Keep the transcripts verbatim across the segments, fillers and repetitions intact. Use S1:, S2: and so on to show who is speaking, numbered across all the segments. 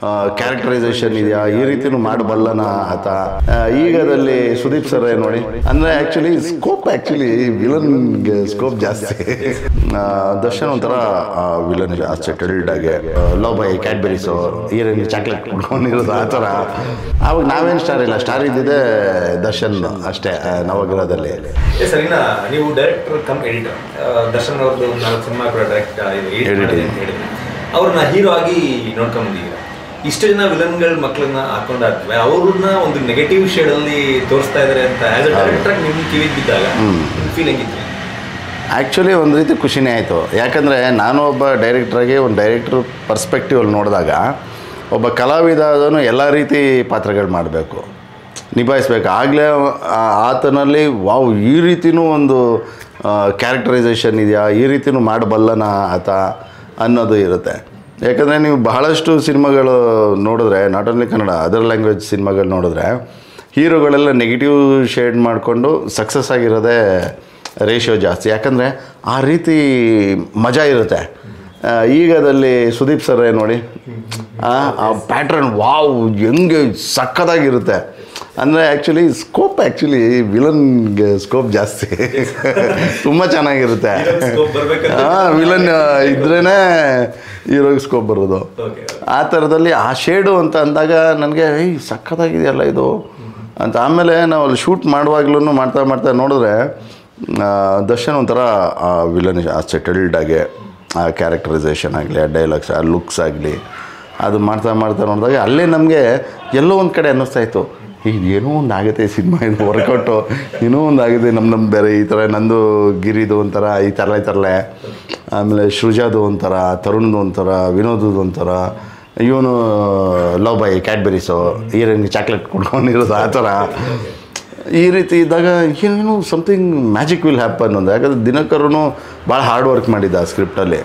S1: Characterisation ಇದೆಯಾ, ಈ ರೀತಿನೂ ಮಾಡಬಲ್ಲನ ಆತ. ಈಗದಲ್ಲಿ ಸುದೀಪ್ ಸರ್ ನೋಡಿ, ಅಂದರೆ ಆ್ಯಕ್ಚುಲಿ ಸ್ಕೋಪ್ ಆ್ಯಕ್ಚುಲಿ ವಿಲನ್ಗೆ ಸ್ಕೋಪ್ ಜಾಸ್ತಿ. ದರ್ಶನ್ ಒಂಥರ ವಿಲನ್ ಜಾಸ್ತಿ ಟೆಲ್ಡಾಗೆ ಲವ್ ಬೈ ಕ್ಯಾಡ್ಬೆರೀಸು, ಈರಲ್ಲಿ ಚಾಕ್ಲೇಟ್ ಕೊಡ್ಕೊಂಡಿರೋದು ಆ ಥರ. ಆವಾಗ ನಾವೇನು ಸ್ಟಾರ್ ಇಲ್ಲ, ಸ್ಟಾರ್ ಇದ್ದಿದೆ ದರ್ಶನ್ ಅಷ್ಟೇ ನವಗ್ರಹದಲ್ಲಿ.
S2: ಸರ್, ಇನ್ನು ನೀವು ಡೈರೆಕ್ಟರ್ ಕಮ್ ಎಡಿಟರ್, ದರ್ಶನ್ ಅವ್ರದ್ದು ನಾಲ್ಕು ಸಿನಿಮಾ ಕೂಡ ಡೈರೆಕ್ಟ್ ಎಡಿಟಿಂಗ್ ಅವ್ರನ್ನ ಹೀರೋ ಆಗಿ ನೋಡ್ಕೊಂಬಂದಿದ್ದೀರ. ಇಷ್ಟು ಜನ ವಿಲನ್ಗಳ ಮಕ್ಕಳನ್ನ ಹಾಕೊಂಡಾದ್ಮೇಲೆ ಅವ್ರನ್ನ ಒಂದು ನೆಗೆಟಿವ್ ಶೇಡಲ್ಲಿ ತೋರಿಸ್ತಾ ಇದ್ದಾರೆ ಅಂತ ಆ್ಯಸ್ ಅ ಡೈರೆಕ್ಟರ್ ನಿಮ್ಮ ಕಿವಿಗೆ ಬಿದ್ದಾಗ ಫೀಲ್ ಹೆಂಗಿತ್ತು?
S1: ಆ್ಯಕ್ಚುಲಿ ಒಂದು ರೀತಿ ಖುಷಿನೇ ಆಯಿತು. ಯಾಕಂದರೆ ನಾನು ಒಬ್ಬ ಡೈರೆಕ್ಟ್ರಾಗಿ ಒಂದು ಡೈರೆಕ್ಟ್ರ್ ಪರ್ಸ್ಪೆಕ್ಟಿವಲ್ಲಿ ನೋಡಿದಾಗ ಒಬ್ಬ ಕಲಾವಿದ ಅದನ್ನು ಎಲ್ಲ ರೀತಿ ಪಾತ್ರಗಳು ಮಾಡಬೇಕು, ನಿಭಾಯಿಸ್ಬೇಕು. ಆಗಲೇ ಆತನಲ್ಲಿ ವಾವ್ ಈ ರೀತಿಯೂ ಒಂದು ಕ್ಯಾರೆಕ್ಟರೈಸೇಷನ್ ಇದೆಯಾ, ಈ ರೀತಿಯೂ ಮಾಡಬಲ್ಲನ ಆತ ಅನ್ನೋದು ಇರುತ್ತೆ. ಯಾಕಂದರೆ ನೀವು ಬಹಳಷ್ಟು ಸಿನಿಮಾಗಳು ನೋಡಿದ್ರೆ, not only Kannada, other language ಸಿನಿಮಾಗಳು ನೋಡಿದ್ರೆ ಹೀರೋಗಳೆಲ್ಲ ನೆಗೆಟಿವ್ ಶೇಡ್ ಮಾಡಿಕೊಂಡು ಸಕ್ಸಸ್ ಆಗಿರೋದೇ ರೇಷಿಯೋ ಜಾಸ್ತಿ. ಯಾಕಂದರೆ ಆ ರೀತಿ ಮಜಾ ಇರುತ್ತೆ. ಈಗದಲ್ಲಿ ಸುದೀಪ್ ಸರ್ ನೋಡಿ, ಆ ಪ್ಯಾಟ್ರನ್ ವಾವ್ ಹೆಂಗೆ ಸಕ್ಕದಾಗಿರುತ್ತೆ. ಅಂದರೆ ಆ್ಯಕ್ಚುಲಿ ಸ್ಕೋಪ್ ಆ್ಯಕ್ಚುಲಿ ವಿಲನ್ಗೆ ಸ್ಕೋಪ್ ಜಾಸ್ತಿ, ತುಂಬ ಚೆನ್ನಾಗಿರುತ್ತೆ. ಹಾಂ, ವಿಲನ್ ಇದ್ರೇ ಹೀರೋಗೆ ಸ್ಕೋಪ್ ಬರೋದು. ಆ ಥರದಲ್ಲಿ ಆ ಶೇಡು ಅಂತ ಅಂದಾಗ ನನಗೆ ಏಯ್ ಸಕ್ಕತ್ತಾಗಿದೆಯಲ್ಲ ಇದು ಅಂತ. ಆಮೇಲೆ ನಾವು ಅಲ್ಲಿ ಶೂಟ್ ಮಾಡುವಾಗ್ಲೂ ಮಾಡ್ತಾ ಮಾಡ್ತಾ ನೋಡಿದ್ರೆ ದರ್ಶನ್ ಒಂಥರ ಆ ವಿಲನ್ ಅಷ್ಟೇ ಟೆಲ್ಡಾಗೆ ಆ ಕ್ಯಾರೆಕ್ಟರೈಸೇಷನ್ ಆಗಲಿ, ಆ ಡೈಲಾಗ್ಸ್, ಆ ಲುಕ್ಸ್ ಆಗಲಿ, ಅದು ಮಾಡ್ತಾ ಮಾಡ್ತಾ ನೋಡಿದಾಗ ಅಲ್ಲೇ ನಮಗೆ ಎಲ್ಲೋ ಒಂದು ಕಡೆ ಅನ್ನಿಸ್ತಾಯಿತ್ತು, ಈಗ ಏನೋ ಒಂದು ಆಗುತ್ತೆ ಸಿನಿಮಾ, ಇದು ವರ್ಕೌಟು ಏನೋ ಒಂದು ಆಗಿದೆ ನಮ್ಮ ನಮ್ಮ ಬೇರೆ ಈ ಥರ. ನಂದು ಗಿರಿದು ಒಂಥರ, ಈ ತರಲೆ ತರಲೆ, ಆಮೇಲೆ ಸೃಜಾದು ಒಂಥರ, ತರುಣ್ದು ಒಂಥರ, ವಿನೋದದು ಒಂಥರ, ಇವನು ಲವ್ ಬೈ ಕ್ಯಾಡ್ಬೆರೀಸು, ಈರಲ್ಲಿ ಚಾಕ್ಲೇಟ್ ಕೊಡ್ಕೊಂಡಿರೋದು ಆ ಥರ. ಈ ರೀತಿ ಇದ್ದಾಗ ಏನೇನು ಸಮಥಿಂಗ್ ಮ್ಯಾಜಿಕ್ ವಿಲ್ ಹ್ಯಾಪನ್ ಅಂತ. ಯಾಕಂದರೆ ದಿನಕರೂ ಭಾಳ ಹಾರ್ಡ್ ವರ್ಕ್ ಮಾಡಿದ್ದ ಆ ಸ್ಕ್ರಿಪ್ಟಲ್ಲಿ.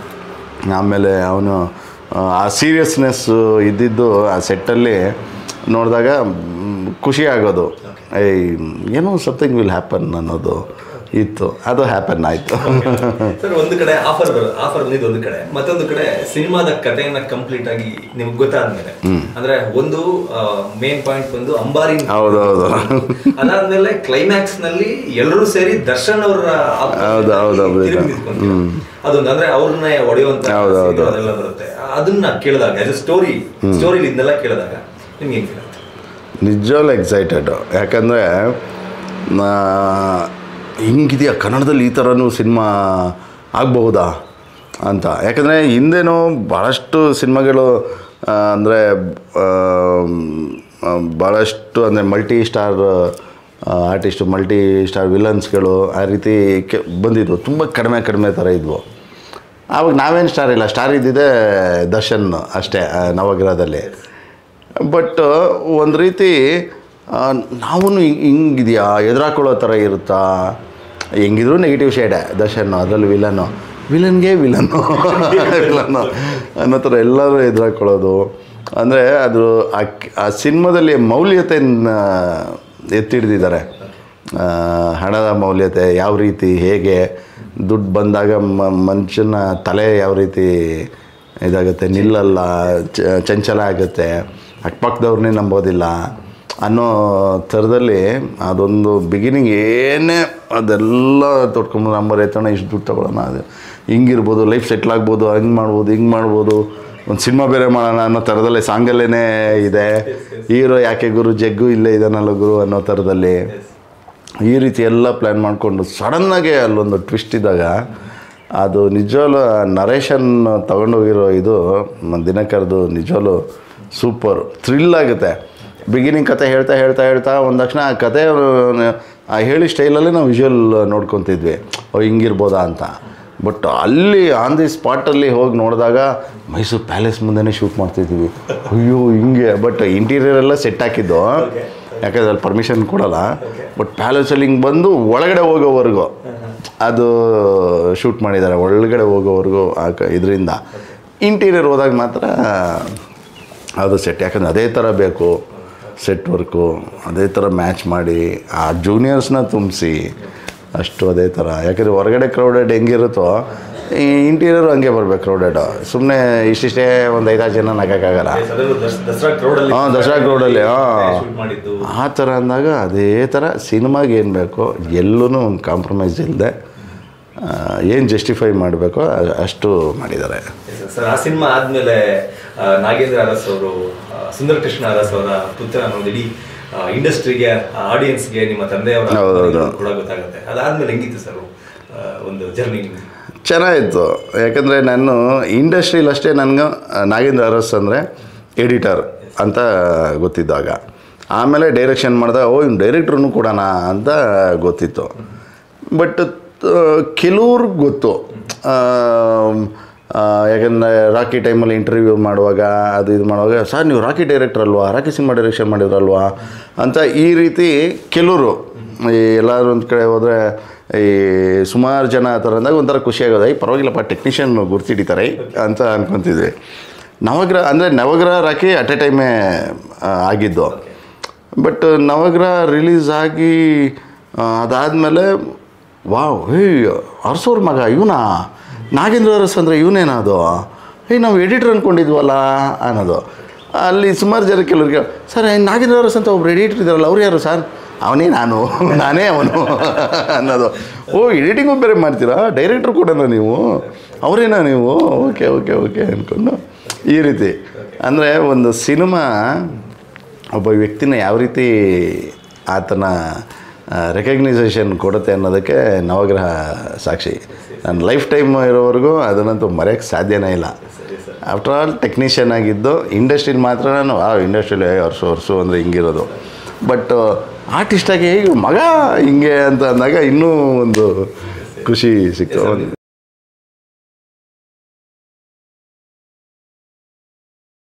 S1: ಆಮೇಲೆ ಅವನು ಆ ಸೀರಿಯಸ್ನೆಸ್ಸು ಇದ್ದಿದ್ದು ಆ ಸೆಟ್ಟಲ್ಲಿ ನೋಡಿದಾಗ ಖುಷಿ ಆಗೋದು, ಏಯ್ ಏನೋ ಸಮಥಿಂಗ್ ವಿಲ್ ಹ್ಯಾಪನ್ ಅನ್ನೋದು ಇತ್ತು. ಅದು ಹ್ಯಾಪನ್ ಆಯಿತು.
S2: ಸರ್, ಒಂದು ಕಡೆ ಆಫರ್ ಬರೋದು, ಆಫರ್ ಬಂದಿದ್ದು ಒಂದು ಕಡೆ, ಮತ್ತೊಂದು ಕಡೆ ಸಿನಿಮಾದ ಕಥೆಯನ್ನ ಕಂಪ್ಲೀಟ್ ಆಗಿ ನಿಮ್ಗೆ ಗೊತ್ತಾದ್ಮೇಲೆ, ಅಂದ್ರೆ ಒಂದು ಮೇನ್ ಪಾಯಿಂಟ್ ಬಂದು ಅಂಬಾರಿ,
S1: ಹೌದೌದು,
S2: ಅದಾದ್ಮೇಲೆ ಕ್ಲೈಮ್ಯಾಕ್ಸ್ ನಲ್ಲಿ ಎಲ್ಲರೂ ಸೇರಿ ದರ್ಶನ್ ಅವರ ಅದೊಂದು, ಅಂದ್ರೆ ಅವ್ರನ್ನ ಹೊಡೆಯುವಂತ ಅದೆಲ್ಲ ಬರುತ್ತೆ. ಅದನ್ನ ಕೇಳಿದಾಗ ಸ್ಟೋರಿ ಸ್ಟೋರಿ ಇದನ್ನೆಲ್ಲ ಕೇಳಿದಾಗ ನಿಮ್ಗೆ ಹೆಂಗೆ?
S1: ನಿಜವಾಗ್ಲೂ ಎಕ್ಸೈಟೆಡ್. ಯಾಕಂದರೆ ಹಿಂಗಿದೆಯಾ ಕನ್ನಡದಲ್ಲಿ ಈ ಥರನೂ ಸಿನಿಮಾ ಆಗಬಹುದಾ ಅಂತ. ಯಾಕಂದರೆ ಹಿಂದೆನೂ ಭಾಳಷ್ಟು ಸಿನಿಮಾಗಳು ಅಂದರೆ ಭಾಳಷ್ಟು ಅಂದರೆ multi star artist, multi star ವಿಲನ್ಸ್ಗಳು ಆ ರೀತಿ ಕೆ ಬಂದಿದ್ವು. ತುಂಬ ಕಡಿಮೆ ಕಡಿಮೆ ಥರ ಇದ್ವು. ಆವಾಗ ನಾವೇನು ಸ್ಟಾರ್ ಇಲ್ಲ, ಸ್ಟಾರ್ ಇದ್ದಿದ್ದೆ ದರ್ಶನ್ ಅಷ್ಟೇ ನವಗ್ರಹದಲ್ಲಿ. ಬಟ್ ಒಂದು ರೀತಿ ನಾವು ಹಿಂಗಿದೆಯಾ ಎದುರಾಕೊಳ್ಳೋ ಥರ ಇರುತ್ತಾ, ಹೆಂಗಿದ್ರು ನೆಗೆಟಿವ್ ಶೇಡೇ ದರ್ಶನ್ನು, ಅದರಲ್ಲಿ ವಿಲನ್ನು, ವಿಲನ್ಗೆ ವಿಲನ್ನು ವಿಲನ್ನು ಅನ್ನೋ ಥರ ಎಲ್ಲರೂ ಎದುರಾಕೊಳ್ಳೋದು. ಅಂದರೆ ಅದು ಆ ಸಿನಿಮಾದಲ್ಲಿ ಮೌಲ್ಯತೆಯನ್ನು ಎತ್ತಿಡ್ದಿದ್ದಾರೆ. ಹಣದ ಮೌಲ್ಯತೆ ಯಾವ ರೀತಿ, ಹೇಗೆ ದುಡ್ಡು ಬಂದಾಗ ಮನುಷ್ಯನ ತಲೆ ಯಾವ ರೀತಿ ಇದಾಗುತ್ತೆ, ನಿಲ್ಲಲ್ಲ, ಚಂಚಲ ಆಗುತ್ತೆ, ಅಕ್ಕಪಕ್ಕದವ್ರನ್ನೇ ನಂಬೋದಿಲ್ಲ ಅನ್ನೋ ಥರದಲ್ಲಿ ಅದೊಂದು ಬಿಗಿನಿಂಗ್ ಏನೇ ಅದೆಲ್ಲ ತೊಟ್ಕೊಂಡು ನಂಬರ್ ಎತ್ತೋಣ, ಇಷ್ಟು ದುಡ್ಡು ತೊಗೊಳ್ಳೋಣ, ಅದು ಹಿಂಗಿರ್ಬೋದು, ಲೈಫ್ ಸೆಟ್ಲ್ ಆಗ್ಬೋದು, ಹಂಗೆ ಮಾಡ್ಬೋದು, ಹಿಂಗೆ ಮಾಡ್ಬೋದು, ಒಂದು ಸಿನಿಮಾ ಬೇರೆ ಮಾಡೋಣ ಅನ್ನೋ ಥರದಲ್ಲೇ ಸಾಂಗಲ್ಲೇ ಇದೆ. ಹೀರೋ ಯಾಕೆ ಗುರು, ಜಗ್ಗು ಇಲ್ಲೇ ಇದನ್ನಲ್ಲ ಗುರು ಅನ್ನೋ ಥರದಲ್ಲಿ ಈ ರೀತಿ ಎಲ್ಲ ಪ್ಲ್ಯಾನ್ ಮಾಡಿಕೊಂಡು ಸಡನ್ನಾಗೆ ಅಲ್ಲೊಂದು ಟ್ವಿಸ್ಟ್ ಇದ್ದಾಗ ಅದು ನಿಜವಾಗ್ಲೂ ನರೇಶನ್ ತೊಗೊಂಡೋಗಿರೋ ಇದು ದಿನಕರ್ದು ನಿಜವಾಗ್ಲೂ ಸೂಪರ್ ಥ್ರಿಲ್ ಆಗುತ್ತೆ. ಬಿಗಿನಿಂಗ್ ಕತೆ ಹೇಳ್ತಾ ಹೇಳ್ತಾ ಹೇಳ್ತಾ ಒಂದು ತಕ್ಷಣ ಆ ಕತೆ ಆ ಹೇಳಿ ಸ್ಟೈಲಲ್ಲೇ ನಾವು ವಿಜುವಲ್ ನೋಡ್ಕೊತಿದ್ವಿ, ಓ ಹಿಂಗಿರ್ಬೋದಾ ಅಂತ. ಬಟ್ ಅಲ್ಲಿ ಆನ್ ದಿ ಸ್ಪಾಟಲ್ಲಿ ಹೋಗಿ ನೋಡಿದಾಗ ಮೈಸೂರು ಪ್ಯಾಲೇಸ್ ಮುಂದೆನೇ ಶೂಟ್ ಮಾಡ್ತಿದ್ವಿ. ಅಯ್ಯೋ ಹಿಂಗೆ. ಬಟ್ ಇಂಟೀರಿಯರ್ ಎಲ್ಲ ಸೆಟ್ ಹಾಕಿದ್ದು, ಯಾಕಂದರೆ ಅಲ್ಲಿ ಪರ್ಮಿಷನ್ ಕೊಡೋಲ್ಲ. ಬಟ್ ಪ್ಯಾಲೇಸಲ್ಲಿ ಹಿಂಗೆ ಬಂದು ಒಳಗಡೆ ಹೋಗೋವರೆಗೂ ಅದು ಶೂಟ್ ಮಾಡಿದ್ದಾರೆ, ಒಳಗಡೆ ಹೋಗೋವರೆಗೂ ಆ ಕ ಇದರಿಂದ. ಇಂಟೀರಿಯರ್ ಹೋದಾಗ ಮಾತ್ರ ಅದು ಸೆಟ್, ಯಾಕಂದರೆ ಅದೇ ಥರ ಬೇಕು ಸೆಟ್ ವರ್ಕು, ಅದೇ ಥರ ಮ್ಯಾಚ್ ಮಾಡಿ ಆ ಜೂನಿಯರ್ಸ್ನ ತುಂಬಿಸಿ ಅಷ್ಟು ಅದೇ ಥರ. ಯಾಕಂದರೆ ಹೊರಗಡೆ ಕ್ರೌಡೆಡ್ ಹೆಂಗಿರುತ್ತೋ ಇಂಟೀರಿಯರು ಹಂಗೆ ಬರ್ಬೇಕು ಕ್ರೌಡೆಡ್. ಸುಮ್ಮನೆ ಇಷ್ಟಿಷ್ಟೇ ಒಂದು ಐದಾರು ಜನ ನಗೋಕ್ಕಾಗಲ್ಲ. ಹಾಂ, ದಸರಾ ಕ್ರೌಡಲ್ಲಿ ಹಾಂ ಆ ಥರ ಅಂದಾಗ ಅದೇ ಥರ ಸಿನಿಮಾಗೆ ಏನು ಬೇಕೋ ಎಲ್ಲೂ ಒಂದು ಕಾಂಪ್ರಮೈಸ್ ಇಲ್ಲದೆ ಏನು ಜಸ್ಟಿಫೈ ಮಾಡಬೇಕೋ ಅಷ್ಟು ಮಾಡಿದ್ದಾರೆ
S2: ಸರ್. ಆ ಸಿನಿಮಾ ಆದಮೇಲೆ ನಾಗೇಂದ್ರ ಅರಸ್ ಅವರು, ಸುಂದರ ಕೃಷ್ಣ ಅರಸ್ ಅವರ ಪುತ್ರ ಅನ್ನೋದು ಇಡೀ ಇಂಡಸ್ಟ್ರಿಗೆ, ಆಡಿಯನ್ಸ್ಗೆ ನಿಮ್ಮ ತಂದೆಯವರ ಕೂಡ ಗೊತ್ತಾಗುತ್ತೆ. ಅದಾದಮೇಲೆ ಹೆಂಗಿತ್ತು ಸರ್ ಒಂದು ಜರ್ನಿ?
S1: ಚೆನ್ನಾಗಿತ್ತು. ಯಾಕಂದರೆ ನಾನು ಇಂಡಸ್ಟ್ರೀಲಿ ಅಷ್ಟೇ ನನಗೆ ನಾಗೇಂದ್ರ ಅರಸ್ ಅಂದರೆ ಎಡಿಟರ್ ಅಂತ ಗೊತ್ತಿದ್ದಾಗ, ಆಮೇಲೆ ಡೈರೆಕ್ಷನ್ ಮಾಡಿದಾಗ ಓ ಇವ್ನು ಡೈರೆಕ್ಟ್ರೂ ಕೊಡೋಣ ಅಂತ ಗೊತ್ತಿತ್ತು. ಬಟ್ ಕೆಲವ್ರಿಗೆ ಗೊತ್ತು, ಯಾಕಂದರೆ ರಾಕಿ ಟೈಮಲ್ಲಿ ಇಂಟರ್ವ್ಯೂ ಮಾಡುವಾಗ ಅದು ಇದು ಮಾಡುವಾಗ ಸರ್ ನೀವು ರಾಕಿ ಡೈರೆಕ್ಟರ್ ಅಲ್ವಾ, ರಾಕಿ ಸಿನಿಮಾ ಡೈರೆಕ್ಷನ್ ಮಾಡಿದ್ರಲ್ವಾ ಅಂತ ಈ ರೀತಿ ಕೆಲವರು ಈ ಎಲ್ಲರೂ ಒಂದು ಕಡೆ ಹೋದರೆ ಈ ಸುಮಾರು ಜನ ಆ ಥರ ಅಂದಾಗ ಒಂಥರ ಖುಷಿಯಾಗೋದು, ಐ ಪರವಾಗಿಲ್ಲಪ್ಪ ಟೆಕ್ನಿಷಿಯನ್ ಗುರ್ತಿಡಿತಾರೆ ಅಂತ ಅಂದ್ಕೊತಿದ್ವಿ. ನವಗ್ರಹ ಅಂದರೆ ನವಗ್ರಹ ರಾಕಿ ಅಟ್ ಎ ಟೈಮೇ ಆಗಿದ್ದು. ಬಟ್ ನವಗ್ರಹ ರಿಲೀಸ್ ಆಗಿ ಅದಾದಮೇಲೆ ವಾವ್ ಹೇ ಅರಸೋರ್ ಮಗ ಇವನಾ, ನಾಗೇಂದ್ರ ಅರಸ್ ಅಂದರೆ ಇವನೇನದು, ಏಯ್ ನಾವು ಎಡಿಟರ್ ಅಂದ್ಕೊಂಡಿದ್ವಲ್ಲ ಅನ್ನೋದು. ಅಲ್ಲಿ ಸುಮಾರು ಜನ ಕೆಲವ್ರಿಗೆ ಸರ್ ನಾಗೇಂದ್ರ ಅರಸ್ ಅಂತ ಒಬ್ರು ಎಡಿಟರ್ ಇದ್ದಾರಲ್ಲ ಅವ್ರು ಯಾರು ಸರ್? ಅವನೇ ನಾನು, ನಾನೇ ಅವನು ಅನ್ನೋದು. ಓ ಎಡಿಟಿಂಗು ಬೇರೆ ಮಾಡ್ತೀರಾ, ಡೈರೆಕ್ಟ್ರು ಕೂಡ ನೀವು, ಅವರೇನಾ ನೀವು, ಓಕೆ ಓಕೆ ಓಕೆ ಅಂದ್ಕೊಂಡು ಈ ರೀತಿ. ಅಂದರೆ ಒಂದು ಸಿನಿಮಾ ಒಬ್ಬ ವ್ಯಕ್ತಿನ ಯಾವ ರೀತಿ ಆತನ ರೆಕಗ್ನೈಸೇಷನ್ ಕೊಡುತ್ತೆ ಅನ್ನೋದಕ್ಕೆ ನವಗ್ರಹ ಸಾಕ್ಷಿ. ನನ್ನ ಲೈಫ್ ಟೈಮ್ ಇರೋವರೆಗೂ ಅದನ್ನಂತೂ ಮರೆಯೋಕ್ಕೆ ಸಾಧ್ಯನೇ ಇಲ್ಲ. ಆಫ್ಟರ್ ಆಲ್ ಟೆಕ್ನಿಷಿಯನ್ ಆಗಿದ್ದು ಇಂಡಸ್ಟ್ರಿಲಿ ಮಾತ್ರ ನಾನು ಆ ಇಂಡಸ್ಟ್ರಿಲಿ ವರ್ಷ ವರ್ಷ ಅಂದರೆ ಹಿಂಗಿರೋದು. ಬಟ್ ಆರ್ಟಿಸ್ಟಾಗಿ ಮಗ ಹಿಂಗೆ ಅಂತ ಅಂದಾಗ ಇನ್ನೂ ಒಂದು ಖುಷಿ ಸಿಕ್ತು.